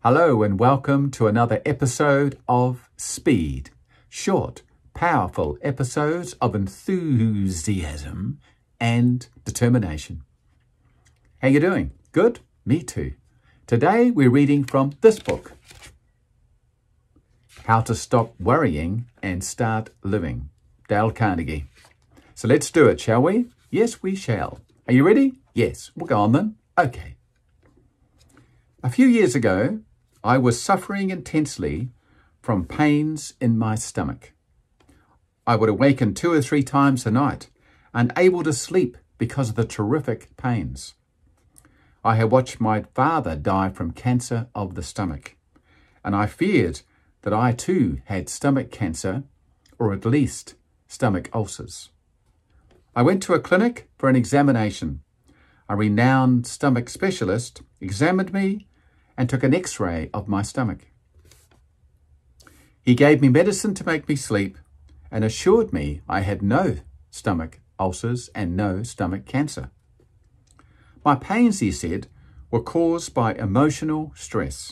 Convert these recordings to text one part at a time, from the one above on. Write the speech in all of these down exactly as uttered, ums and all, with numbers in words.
Hello and welcome to another episode of Speed. Short, powerful episodes of enthusiasm and determination. How you doing? Good? Me too. Today we're reading from this book, How to Stop Worrying and Start Living, Dale Carnegie. So let's do it, shall we? Yes, we shall. Are you ready? Yes. We'll go on then. Okay. A few years ago, I was suffering intensely from pains in my stomach. I would awaken two or three times a night, unable to sleep because of the terrific pains. I had watched my father die from cancer of the stomach, and I feared that I too had stomach cancer, or at least stomach ulcers. I went to a clinic for an examination. A renowned stomach specialist examined me and took an x-ray of my stomach. He gave me medicine to make me sleep and assured me I had no stomach ulcers and no stomach cancer. My pains, he said, were caused by emotional stress.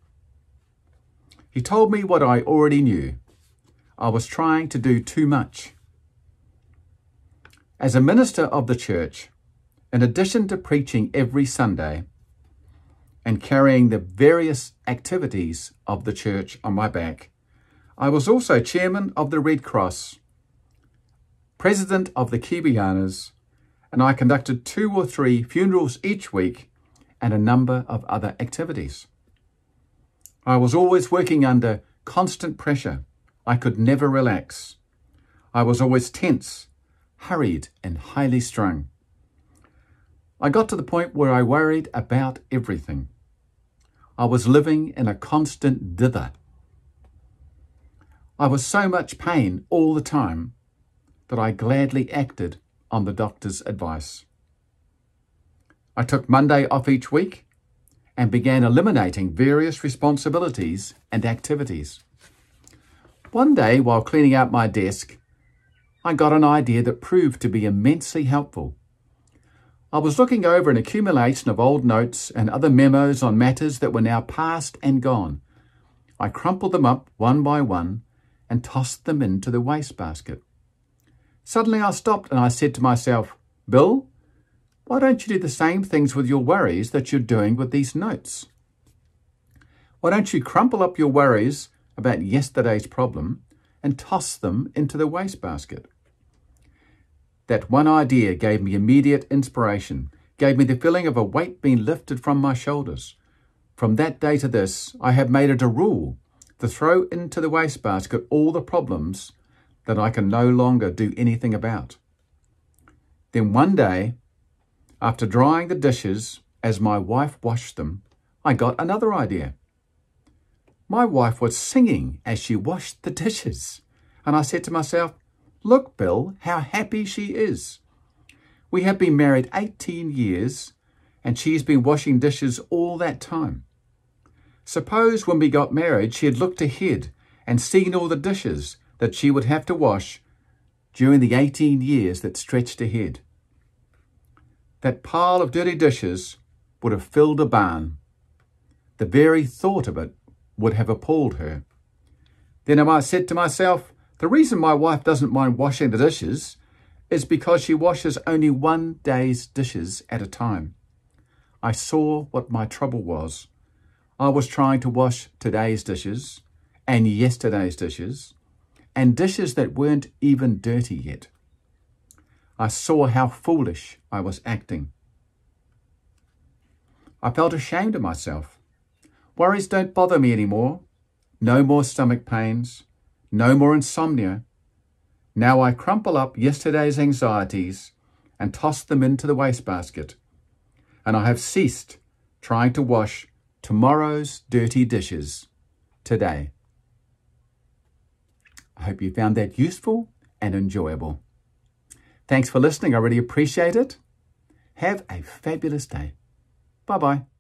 He told me what I already knew. I was trying to do too much. As a minister of the church, in addition to preaching every Sunday and carrying the various activities of the church on my back, I was also chairman of the Red Cross, president of the Kiwianas, and I conducted two or three funerals each week and a number of other activities. I was always working under constant pressure. I could never relax. I was always tense, hurried, and highly strung. I got to the point where I worried about everything. I was living in a constant dither. I was so much pain all the time that I gladly acted on the doctor's advice. I took Monday off each week and began eliminating various responsibilities and activities. One day, while cleaning out my desk, I got an idea that proved to be immensely helpful. I was looking over an accumulation of old notes and other memos on matters that were now past and gone. I crumpled them up one by one and tossed them into the wastebasket. Suddenly I stopped and I said to myself, Bill, why don't you do the same things with your worries that you're doing with these notes? Why don't you crumple up your worries about yesterday's problem and toss them into the wastebasket? That one idea gave me immediate inspiration, gave me the feeling of a weight being lifted from my shoulders. From that day to this, I have made it a rule to throw into the wastebasket all the problems that I can no longer do anything about. Then one day, after drying the dishes as my wife washed them, I got another idea. My wife was singing as she washed the dishes, and I said to myself, look, Bill, how happy she is. We have been married eighteen years, and she's been washing dishes all that time. Suppose when we got married, she had looked ahead and seen all the dishes that she would have to wash during the eighteen years that stretched ahead. That pile of dirty dishes would have filled a barn. The very thought of it would have appalled her. Then I might have said to myself, the reason my wife doesn't mind washing the dishes is because she washes only one day's dishes at a time. I saw what my trouble was. I was trying to wash today's dishes and yesterday's dishes and dishes that weren't even dirty yet. I saw how foolish I was acting. I felt ashamed of myself. Worries don't bother me anymore. No more stomach pains. No more insomnia. Now I crumple up yesterday's anxieties and toss them into the wastebasket. And I have ceased trying to wash tomorrow's dirty dishes today. I hope you found that useful and enjoyable. Thanks for listening. I really appreciate it. Have a fabulous day. Bye-bye.